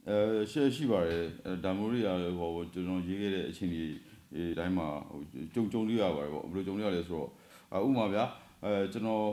ရှိပါတယ်ဒါမျိုးတွေကလည်းဟောကျွန်တော်ရေးခဲ့တဲ့အချိန်ကြီးတိုင်းမှာကြုံလို့ရပါတယ်ပေါ့ဘယ်လိုကြုံရလဲဆိုတော့ဥပမာဗျာကျွန်တော်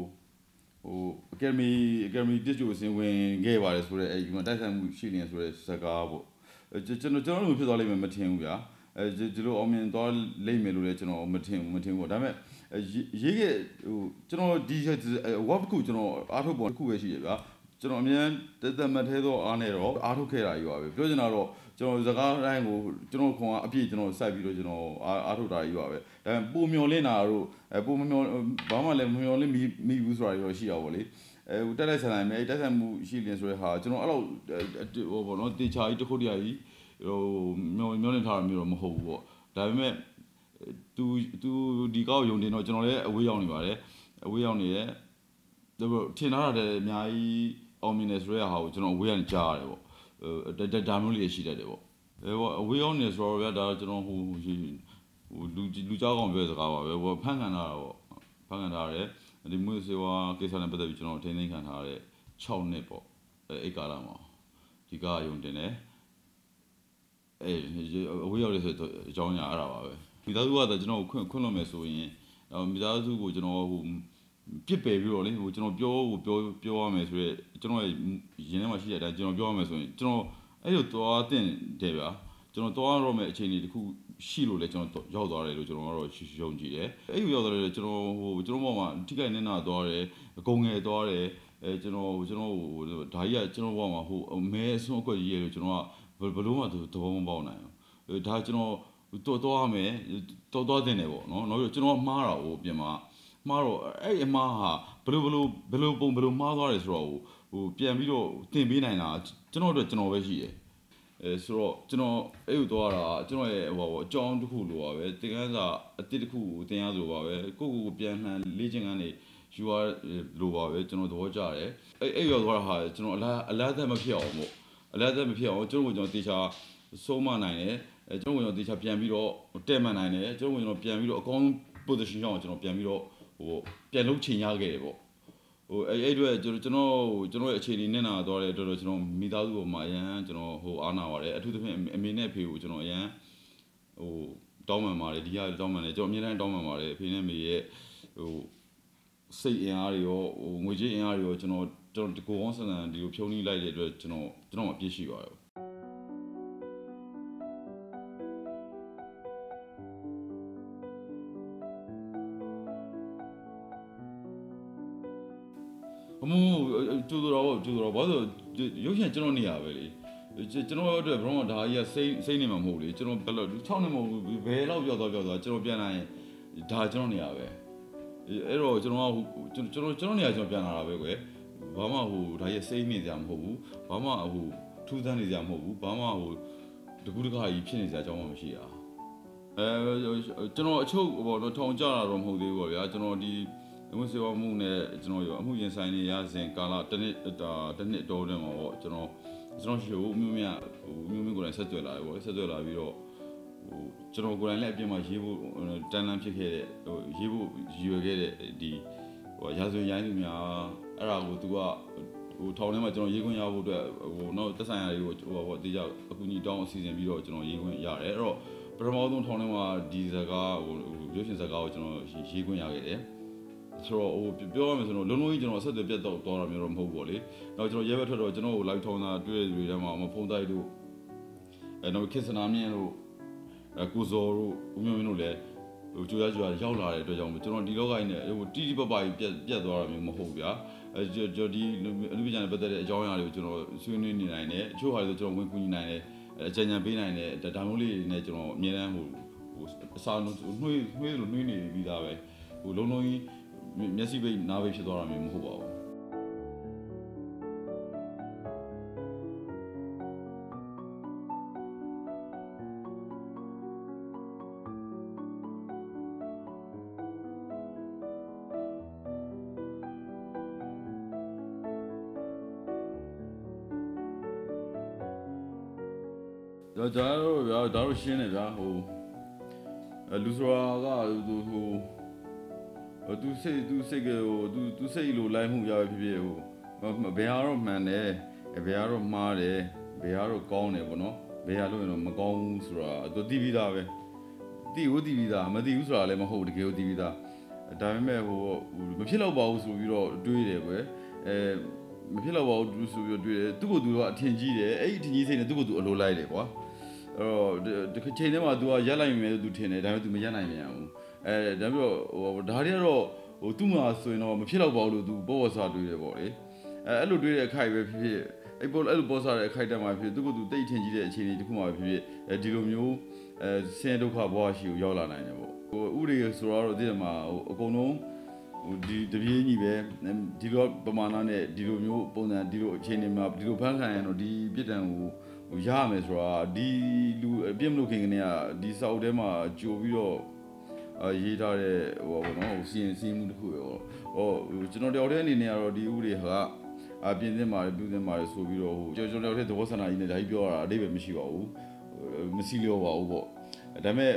academy တစ်ကြိုစင်ဝင်ခဲ့ပါတယ်ဆိုတော့ဒီမှာတိုက်ဆိုင်မှုရှိနေဆိုတဲ့စကားပေါ့ကျွန်တော်တို့ဖြစ်သွားလိမ့်မယ်မထင်ဘူးဗျာဒီလိုအောင်မြင်သွားလိမ့်မယ်လို့လည်းကျွန်တော်မထင်ဘူးပေါ့ဒါပေမဲ့ရေးခဲ့ကျွန်တော်ဒီ work တစ်ခုကျွန်တော်အားထုတ်ပေါ်တစ်ခုပဲရှိတယ်ဗျာကျွန်တော်အမြဲတက်မှတ်သေးသောအားနဲ့တော့အားထုတ်ခဲ့တာကြီးပါပဲပြောချင်တာတော့ကျွန်တော်စကားတိုင်းကိုကျွန်တော်ခွန်အပြည့်ကျွန်တော်စိုက်ပြီးတော့ကျွန်တော်အားထုတ်တာကြီးပါပဲဒါပေမဲ့ပုံမျောလင်းတာတို့ပုံမမျောဘာမှလည်းမမျောလင်းမိဘူးဆိုတာတော့ရှိရပါဘောလေတက်ဆိုင်နိုင်မယ်တက်ဆိုင်မှုရှိလင်းဆိုတဲ့ဟာကျွန်တော်အဲ့လိုဘောနော်တေချာကြီးတစ်ခုတည်းကြီးမျောလင်းထားတာမျိုးတော့မဟုတ်ဘူးပေါ့ဒါပေမဲ့သူဒီကောက်ယုံတင်တော့ကျွန်တော်လည်းအဝေးရောက်နေပါတယ်အဝေးရောက်နေရဲ့ထင်ထားတာလည်းအများကြီးအောင်မြင်နေဆိုတဲ့ဟာကိုကျွန်တော်အဝေးကနေကြားရတယ်ပေါ့ဒါမျိုးလေးရှိတတ်တယ်ပေါ့အဝေးရောက်နေဆိုတော့ဗျာဒါကျွန်တော်လူကြောက်ကောင်ပြောစကားပါပဲဖန်ခံထားတာပေါ့ဖန်ခံထားရတယ်ဒီမျိုးစေဝါကိစ္စနဲ့ပတ်သက်ပြီးကျွန်တော်ထိန်းသိမ်းခံထားရတဲ့6နှစ်ပေါ့အဲ့ကာလမှာဒီကယုံတင်တယ်အဝေးရောက်နေဆိုအကြောင်းအရာအဲ့ဒါပါပဲမိသားစုကကျွန်တော်ခွင့်လို့မယ်ဆိုရင်မိသားစုကိုကျွန်တော်ပြစ်ပယ်ပြီးတော့လေကျွန်တော်ပြောရမယ်ဆိုရဲကျွန်တော်ရင်ထဲမှာရှိတဲ့အတိုင်းကျွန်တော်ပြောရမယ်ဆိုရင်ကျွန်တော်အဲ့လိုသွားတင်တယ်ဗျာကျွန်တော်သွားရမယ့်အခြေအနေတစ်ခုရှိလို့လေကျွန်တော်ရောက်သွားတယ်လို့ကျွန်တော်ကတော့ယုံကြည်တယ်အဲ့လိုရောက်သွားတယ်ကျွန်တော်ဘောမှာထိခိုက်နေတာသွားတယ်အကုန်ငယ်သွားတယ်ကျွန်တော်ဒါကြီးကကျွန်တော်ဘောမှာမဲအဆုံးအကွက်ကြီးရဲ့လို့ကျွန်တော်ကဘယ်လိုမှသဘောမပေါက်နိုင်ဘူးဒါကျွန်တော်သွားရမယ်သွားတင်တယ်ပေါ့နော်နောက်ပြီးကျွန်တော်မှားတာကိုပြင်မှာမှားတော့အဲ့အမှားဟာဘယ်လိုမှားသွားတယ်ဆိုတော့ပြန်ပြီးတော့တင်ပေးနိုင်တာကျွန်တော်တို့ကျွန်တော်ပဲရှိတယ်ဆိုတော့ကျွန်တော်အဲ့လိုသွားတာကျွန်တော်ရဲ့အကြောင်းတစ်ခုလိုပါပဲသင်ခန်းစာအတစ်တစ်ခုကိုသင်ရဆိုပါပဲကိုပြန်လှန်လေ့ကျင့်ခန်းတွေယူရလိုပါပဲကျွန်တော်သဘောကျတယ်အဲ့ရောက်သွားတာဟာကျွန်တော်အလားသက်မဖြစ်အောင်ပေါ့အလားသက်မဖြစ်အောင်ကျွန်တော်တေချာဆုံးမနိုင်တယ်ကျွန်တော်တေချာပြန်ပြီးတော့တဲ့မှန်နိုင်တယ်ကျွန်တော်ပြန်ပြီးတော့အကောင်း position ရောက်အောင်ကျွန်တော်ပြန်ပြီးတော့ပြန်လုပ်ချင်ရခဲ့တယ်ပေါ့အဲ့အတွက်ကျွန်တော်ရဲ့အခြေအနေနဲ့နာသွားတဲ့အတွက်ကျွန်တော်မိသားစုပေါ်မှာအရန်ကျွန်တော်အားနာပါတယ်အထူးသဖြင့်အမေနဲ့အဖေကိုကျွန်တော်အရန်တောင်းပန်ပါတယ်ဒီကတောင်းပန်တယ်ကျွန်တော်အမြဲတမ်းတောင်းပန်ပါတယ်အဖေနဲ့မေရဲ့စိတ်အင်အားတွေရောငွေကြေးအင်အားတွေရောကျွန်တော်ကိုကောင်းဆန်ဆန်ဒီလိုဖြုံးနှီးလိုက်တဲ့အတွက်ကျွန်တော်အပြည့်ရှိပါတယ်ကျူတော်ဘာလို့ရုပ်ရှင်ကျွန်တော်နေရပဲလေကျွန်တော်အတွက်ဘရောဒါကြီးကစိတ်နေမှာမဟုတ်လေကျွန်တော်ဘယ်လို6နှစ်မဟုတ်ဘူးဘယ်လောက်ရောက်သွားကျွန်တော်ပြန်လာရင်ဒါကျွန်တော်နေရပဲအဲ့တော့ကျွန်တော်နေရကျွန်တော်ပြန်လာတာပဲကွယ်ဘာမှဒါကြီးစိတ်နေကြမဟုတ်ဘူးဘာမှထူးဆန်းနေကြမဟုတ်ဘူးဘာမှတကူးတကားကြီးဖြစ်နေကြအကြောင်းမှမရှိတာကျွန်တော်အချုပ်ထောင်ကြတာတော့မဟုတ်သေးဘူးပေါ့ဗျာကျွန်တော်ဒီအမှုစေဝမှုနဲ့ကျွန်တော်ရောအမှုရင်ဆိုင်နေရစဉ်ကာလတစ်နှစ်တောထဲမှာပေါ့ကျွန်တော်ရှိမျိုးကိုယ်တိုင်ဆက်သွယ်လာတယ်ပေါ့ဆက်သွယ်လာပြီးတော့ကျွန်တော်ကိုယ်တိုင်လည်းအပြင်မှာရေးဖို့တန်လန်းဖြစ်ခဲ့တဲ့ရေးဖို့ရည်ရွယ်ခဲ့တဲ့ဒီရာဇဝင်ရိုင်းသူများအဲ့ဒါကိုသူကထောင်ထဲမှာကျွန်တော်ရေးခွင့်ရဖို့အတွက်နောက်သက်ဆိုင်ရာတွေကိုတေးကြအခုညီတောင်းအစီအစဉ်ပြီးတော့ကျွန်တော်ရေးခွင့်ရတယ်အဲ့တော့ပထမဆုံးထောင်ထဲမှာဒီဇာတ်ကားရုပ်ရှင်ဇာတ်ကားကိုကျွန်တော်ရေးခွင့်ရခဲ့တယ်ဆိုတော့ပြောရမယ်ဆိုတော့လုံးလုံးကြီးကျွန်တော်ဆက်သွယ်ပြတ်တော့တာမျိုးတော့မဟုတ်ဘူးပေါ့လေ။နောက်ကျွန်တော်ရဲဘက်ထွက်တော့ကျွန်တော်ကို live ထောင်းတာတွေ့တဲ့လူတွေထဲမှာဖုန်းတိုက်တို့နောက်ခေတ်စနာမြင့်တို့ကိုဇော်တို့ဦးမျိုးမင်းတို့လည်းကြိုးရရောက်လာတဲ့အတွက်ကြောင့်ကျွန်တော်ဒီလောကကြီးနဲ့တီးပပကြီးပြတ်သွားတာမျိုးမဟုတ်ဗျာ။ကျွန်တော်ဒီအလူပညာနဲ့ပတ်သက်တဲ့အကြောင်းအရာတွေကိုကျွန်တော်ဆွေးနွေးနေနိုင်တယ်။အချို့ဟာတွေကျွန်တော်ဝင်ကူညီနိုင်တယ်။အကြံဉာဏ်ပေးနိုင်တယ်။ဒါမျိုးလေးတွေနဲ့ကျွန်တော်အမြဲတမ်းအစားနှွေးနေပြီးသားပဲ။လုံးလုံးကြီးမျက်စိပိတ်နားပိတ်ဖြစ်သွားတာမျိုးမဟုတ်ပါဘူးဒါတော့ရှင်းတယ်ဗျာလူဆိုတာကသူစိတ်ကသူစိတ်လိုလိုက်မှုရပဲဖြစ်ဖြစ်ဘယ်ဟာတော့မှန်တယ်ဘယ်ဟာတော့မှားတယ်ဘယ်ကတော့ကောင်းတယ်ပေါ့နော်ဘယ်ဟာလို့ရင်တော့မကောင်းဘူးဆိုတာသူသိပြီးသားပဲသိပြီးသားမသိဘူးဆိုတာလည်းမဟုတ်တကယ်ကိုသိပြီးသားဒါပေမဲ့မဖြစ်တော့ပါဘူးဆိုပြီးတော့တွေးတယ်ကွယ်မဖြစ်တော့ပါဘူးဆိုပြီးတော့တွေးတယ်သူ့ကိုယ်သူကအထင်ကြီးတယ်အဲ့ဒီအထင်ကြီးစိတ်နဲ့သူ့ကိုယ်သူအလိုလိုက်တယ်ကွာအဲ့တော့ဒီချိန်ထဲမှာ तू ကရက်လိုက်မယ်လို့ तू ထင်တယ်ဒါပေမဲ့ तू မရက်နိုင်ပြန်ဘူးဒါပြီးတော့ဒါတွေကတော့သူ့မှာဆိုရင်တော့မဖြစ်တော့ပါဘူးလို့ तू ပေါ်စားတွေးတယ်ပေါ့လေအဲ့လိုတွေးတဲ့အခိုက်ပဲဖြစ်ဖြစ်အဲ့လိုပေါ်စားတဲ့အခိုက်တက်မှာဖြစ်သူ့ကိုယ်သူတိတ်ထင်ကြီးတဲ့အခြေအနေတစ်ခုမှဖြစ်ဖြစ်ဒီလိုမျိုးဆင်းရဲဒုက္ခဘဝရှိကိုရောက်လာနိုင်တယ်ပေါ့ဥရိယဆိုတော့ဒီမှာအကုန်လုံးဒီတပြေးညီပဲဒီလိုပမာဏနဲ့ဒီလိုမျိုးပုံစံဒီလိုအခြေအနေမှာဒီလိုဖန်ခံရတော့ဒီပြစ်ဒဏ်ကိုရရမယ်ဆိုတာဒီလူအပြစ်မလုပ်ခင်ကနေကဒီစောက်ထဲမှာကြိုပြီးတော့ရေးထားတဲ့ပေါ့နော်စီရင်မှုတစ်ခုပဲကျွန်တော်တယောက်တည်းအနေနဲ့ကတော့ဒီဥရိယကအပြင်းစင်ပါတယ်ပြုစင်ပါတယ်ဆိုပြီးတော့ကျွန်တော်တယောက်တည်းသဘောဆန္ဒကြီးနဲ့ဒါကြီးပြောတာအတိတ်ပဲမရှိပါဘူးမစီလျော်ပါဘူးပေါ့ဒါပေမဲ့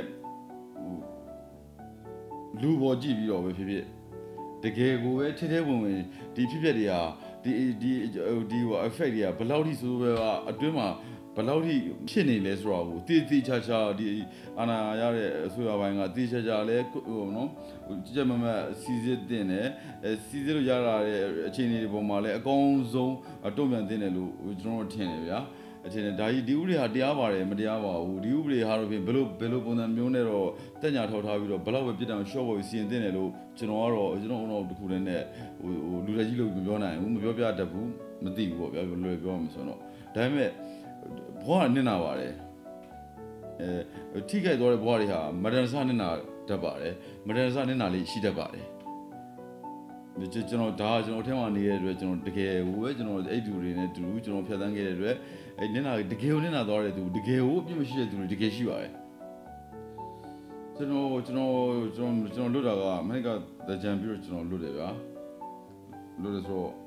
လူပေါ်ကြည့်ပြီးတော့ပဲဖြစ်ဖြစ်တကယ်ကိုပဲထဲထဲဝင်ဒီဖြစ်ဖြစ်တွေကဒီ effect တွေကဘယ်လောက်ထိဆိုပဲအတွင်းမှာဘယ်လောက်ထိဖြစ်နေလဲဆိုတော့တည်ချာဒီအာနာရတဲ့အဆိုရပိုင်းကတည်ချာလဲနော်ကြက်မမစီစစ်တင်တယ်စီစစ်လို့ရလာတဲ့အခြေအနေတွေပေါ်မှာလဲအကောင်းဆုံးတုံ့ပြန်တင်တယ်လို့ကျွန်တော်ထင်တယ်ဗျာအချင်းဒါကြီးဒီဥပဒေဟာတရားပါတယ်မတရားပါဘူးဒီဥပဒေဟာတော့ဖြင့်ဘယ်လိုပုံစံမျိုးနဲ့တော့တက်ညာထောက်ထားပြီးတော့ဘယ်လောက်ပဲပြစ်ဒဏ်ရှော့ဖို့စီရင်တင်တယ်လို့ကျွန်တော်ကတော့တခုတည်းနဲ့လူလက်ကြီးလို့မပြောနိုင်ဘူးမပြောပြတတ်ဘူးမသိဘူးပေါ့ဗျာလွယ်ပြောမှဆိုတော့ဒါပေမဲ့ဘဝနစ်နာပါတယ်ထိခိုက်သွားတဲ့ဘဝတွေဟာမဒန်ဆာနစ်နာတတ်ပါတယ်မဒန်ဆာနစ်နာလေးရှိတတ်ပါတယ်ကျွန်တော်ထဲမှာနေတဲ့အတွက်ကျွန်တော်တကယ်ဟိုပဲကျွန်တော်အဲ့သူတွေနဲ့တူကျွန်တော်ဖြတ်သန်းခဲ့တဲ့အတွက်အဲ့နစ်နာတကယ်ကိုနစ်နာသွားတဲ့သူတကယ်ကိုအပြစ်မရှိတဲ့သူတွေတကယ်ရှိပါတယ်ကျွန်တော်လွတ်တာကအမေရိကတကြံပြီးတော့ကျွန်တော်လွတ်တယ်ဗျာလွတ်တယ်ဆိုတော့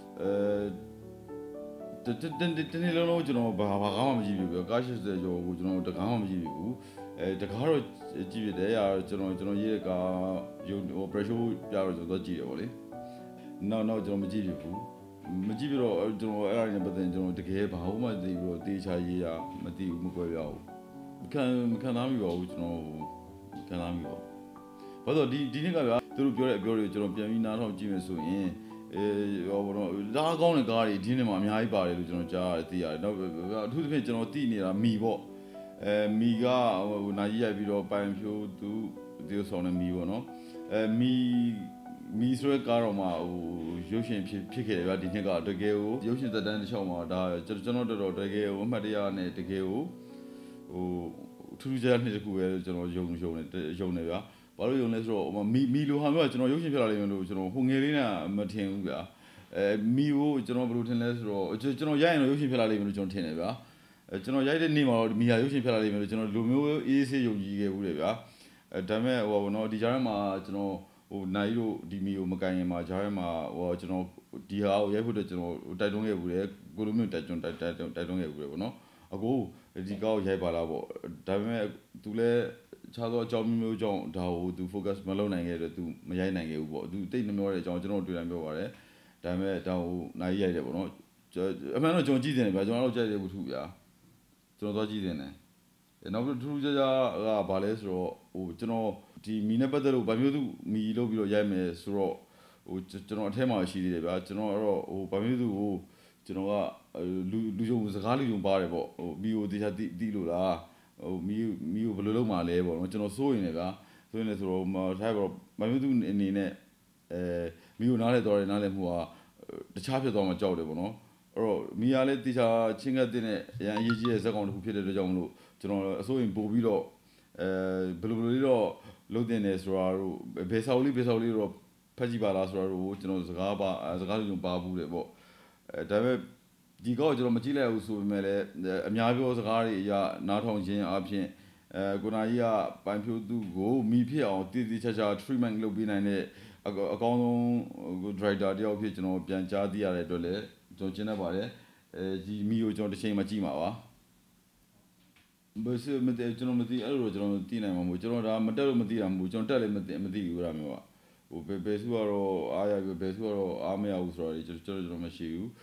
တနေ့လုံးကျွန်တော်ဘာကားမှမကြည့်ဘူးဗျာကား80ကျော်ကိုကျွန်တော်တကားမှမကြည့်ဘူးတကားတော့ကြည့်ရတယ်ကျွန်တော်ရေးတဲ့ကားpressure ပြတော့ကျွန်တော်ကြည့်ရပါလေနောက်ကျွန်တော်မကြည့်ဘူးမကြည့်ပြီးတော့ကျွန်တော်အဲ့အရာနဲ့ပတ်သက်ကျွန်တော်တကယ်ဘာမှမသိဘူးတော့တေချာရေးရမသိဘူးမကွဲပြားဘူးခံစားမိပါဘူးကျွန်တော်ခံစားမိပါဘူးဘာလို့ဒီနေ့ကဗျာသူတို့ပြောတဲ့အပြောတွေကိုကျွန်တော်ပြန်ပြီးနားထောင်ကြည့်မယ်ဆိုရင်ဒါကောင်းတဲ့ကားတွေဒီနေ့မှာအများကြီးပါတယ်လို့ကျွန်တော်ကြားရတယ်သိရတယ်နောက်အထူးသဖြင့်ကျွန်တော်သိနေတာမီပေါ့မီကနာကြီးရိုက်ပြီးတော့ပိုင်ဖြိုးသူဒီဆောင်နေမီပေါ့နော်မီဆိုတဲ့ကားတော့မှရုပ်ရှင်ဖြစ်ခဲ့တယ်ဗျာဒီနှစ်ကတကယ်ကိုရုပ်ရှင်သက်တမ်းတစ်ချောင်းမှာဒါကျွန်တော်တော်တကယ်ကိုအမှတ်တရနဲ့တကယ်ကိုထူးခြားနှစ်တစ်ခုပဲကျွန်တော်ယုံနေဗျာဘာလို့ယုံလဲဆိုတော့မီလိုဟာမျိုးကကျွန်တော်ရုပ်ရှင်ဖြစ်လာလိမ့်မယ်လို့ကျွန်တော်ဟိုငယ်လေးနဲ့မထင်ဘူးဗျာမီကိုကျွန်တော်ဘယ်လိုထင်လဲဆိုတော့ကျွန်တော်ရိုက်ရင်တော့ရုပ်ရှင်ဖြစ်လာလိမ့်မယ်လို့ကျွန်တော်ထင်တယ်ဗျာကျွန်တော်ရိုက်တဲ့နေ့မှာတော့မီဟာရုပ်ရှင်ဖြစ်လာလိမ့်မယ်လို့ကျွန်တော်လူမျိုးအေးဆေးယုံကြည်ခဲ့ဘူးလေဗျာဒါပေမဲ့နော်ဒီကြားထဲမှာကျွန်တော်နိုင်တို့ဒီမီကိုမကန်ရင်မှာကြားထဲမှာကျွန်တော်ဒီဟာကိုရိုက်ဖို့အတွက်ကျွန်တော်တိုက်တွန်းခဲ့ဘူးလေကိုလိုမျိုးတိုက်တွန်းခဲ့ဘူးလေပေါ့နော်အခုဒီကောက်ရိုက်ပါလားပေါ့ဒါပေမဲ့သူလည်းခြားသောအကြောင်းမျိုးကြောင့်ဒါကိုသူ focus မလုပ်နိုင်ခဲ့တဲ့သူမရိုက်နိုင်ခဲ့ဘူးပေါ့သူတိတ်နှမျောတဲ့အကြောင်းကျွန်တော်တွေ့တိုင်းပြောပါတယ်ဒါပေမဲ့ဒါကိုနိုင်ရိုက်တယ်ပေါ့နော်အမှန်တော့ကျွန်တော်ကြည့်တယ်ဗျာကျွန်တော်တော့ကြိုက်တယ်ဘူးထူဗျာကျွန်တော်သွားကြည့်တယ်နောက်ထူးခြားကဘာလဲဆိုတော့ကျွန်တော်ဒီမီနဲ့ပတ်သက်လို့ဗာမျိုးသူမီလုပ်ပြီးတော့ရိုက်မယ်ဆိုတော့ကျွန်တော်အထက်မှာရှိသေးတယ်ဗျာကျွန်တော်ကတော့ဗာမျိုးသူကိုကျွန်တော်ကလူယုံစကားလူယုံပါတယ်ပေါ့မီကိုတေချာတီးလို့လားမီကိုဘယ်လိုလုပ်မှာလဲပေါ့နော်ကျွန်တော်စိုးရင်လည်းဗျာဆိုတော့ထိုက်တော့ဗာမျိုးသူအနေနဲ့မီကိုနားလဲတော်တယ်နားလဲမှုကတခြားဖြစ်သွားမှကြောက်တယ်ပေါ့နော်အဲ့တော့မီယာလည်းတေချာချင်းကတဲ့နဲ့အရင်အရေးကြီးတဲ့ဇက်ကောင်တစ်ခုဖြစ်တဲ့အတွက်ကြောင့်မလို့ကျွန်တော်အစိုးရင်ပို့ပြီးတော့ဘယ်လိုလေးတော့လုပ်တင်တယ်ဆိုတာတို့ဘယ်ဆောက်လေးတော့ဖတ်ကြည့်ပါလားဆိုတာတို့ကျွန်တော်စကားလူညုံပါဘူးတယ်ပေါ့ဒါပေမဲ့ဒီကောကျွန်တော်မကြည့်လိုက်ဘူးဆိုပေမဲ့လည်းအများပြောစကားတွေအရနားထောင်ခြင်းအပြင်ကိုနာကြီးကပိုင်ဖြိုးသူကိုမိဖြစ်အောင်တည်ချာ treatment လုပ်ပေးနိုင်တဲ့အကောင်းဆုံး director တယောက်ဖြစ်ကျွန်တော်ပြန်ကြားသိရတဲ့အတွက်လည်းကျွန်တော်ကျင်းနေပါတယ်ဒီမီကိုကျွန်တော်တစ်ချိန်မှကြည့်မှာပါဘယ်လိုမသိကျွန်တော်မသိအဲ့လိုကျွန်တော်သိနိုင်မှာမဟုတ်ကျွန်တော်ဒါမတက်လို့မသိတာမဟုတ်ကျွန်တော်တက်လည်းမသိဘူးအဲ့မျိုးကဘယ်စုကတော့အားရပြီဘယ်စုကတော့အားမရဘူးဆိုတော့ကျွန်တော်မရှိဘူး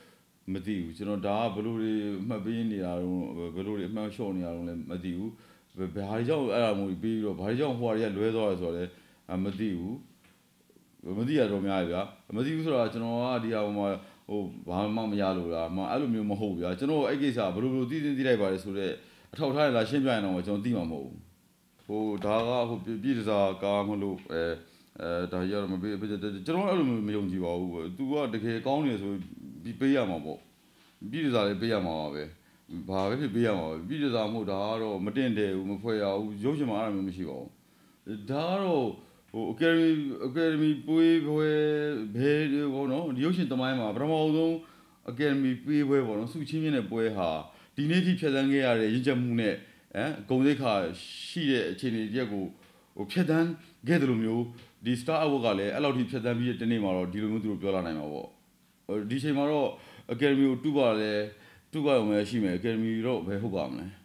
မသိဘူးကျွန်တော်ဒါကဘယ်လိုတွေမှတ်ပေးနေတာတော့ဘယ်လိုတွေအမှတ်လျှော့နေတာတော့လည်းမသိဘူးဘာတွေကြောင့်အဲ့ဒါမျိုးပြီးတော့ဘာတွေကြောင့်ဟိုဟာတွေကလွဲသွားလဲဆိုတော့လည်းမသိဘူးမသိရတော့များဗျာမသိဘူးဆိုတော့ကျွန်တော်ကဒီဟာဟိုမှာဟိုဘာမှမရလို့လားအဲ့လိုမျိုးမဟုတ်ဗျာကျွန်တော်အဲ့ကိစ္စဘယ်လိုသိလိုက်ပါလဲဆိုတော့အထောက်ထားရလားရှင်းပြရင်တော့ကျွန်တော်သိမှာမဟုတ်ဘူးဟိုဒါကဟိုပြည်စားကားမလို့ဒါရတော့မပေးကျွန်တော်အဲ့လိုမယုံကြည်ပါဘူး။ तू ကတကယ်ကောင်းနေဆိုပြီးပေးရမှာပေါ့။ပြည်စားလေးပေးရမှာပါပဲ။ဘာပဲဖြစ်ပေးရမှာပဲ။ပြည်စားမှုဒါကတော့မတင်တယ်ဘူးမဖွဲ့ရဘူး။ရုပ်ရှင်မှာအဲ့လိုမျိုးမရှိပါဘူး။ဒါကတော့ဟို academy ပွဲဘဲဘောနော်ရုပ်ရှင်သမိုင်းမှာပထမဆုံး academy ပွဲပေါ့နော်စုချင်းချင်းတဲ့ပွဲဟာဒီနေ့ထိဖြတ်သန်းခဲ့ရတဲ့ရင့်ကျက်မှုနဲ့ဂုဏ်သိက္ခာရှိတဲ့အခြေအနေတရက်ကိုဟိုဖြတ်သန်းခဲ့တယ်လို့မျိုးဒီ Star Award ကလည်းအဲ့လောက်ထိဖြတ်သန်းပြီးတဲ့နေ့မှာတော့ဒီလိုမျိုးသူတို့ပြောလာနိုင်မှာပေါ့ဒီချိန်မှာတော့ Academy ကိုတူပါလဲတူပါရုံပဲရှိမယ် Academy တော့ဘယ်ဟုတ်ပါမလဲ